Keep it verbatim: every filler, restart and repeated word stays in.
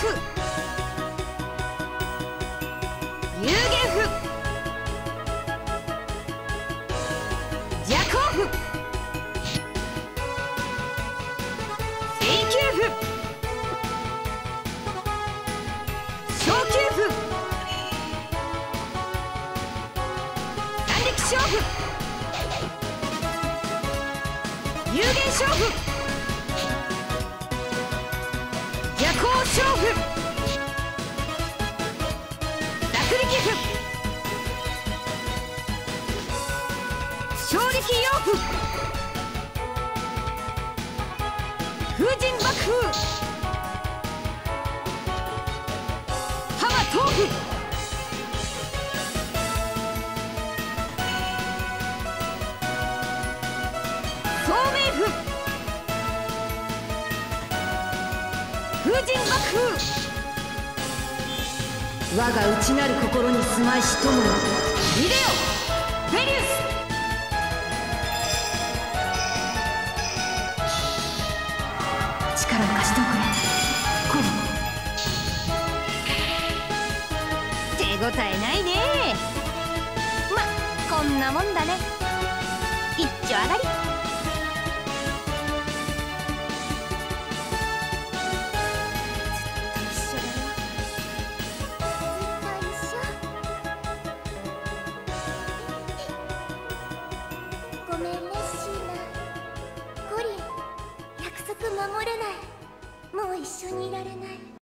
符、有限符、邪光符、永久符、昇級符、三力勝負、有限勝負、夜光勝負、落力符、勝力陽符、風神爆風、浜豆腐、聡明符、風神爆風、我が内なる心に住まいし友よ、イデオベリウス。力を貸しておくれ、コロ。手応えないね。ま、こんなもんだね。一丁上がり。 ごめんね、シーナ。コリン、約束守れない。もう一緒にいられない。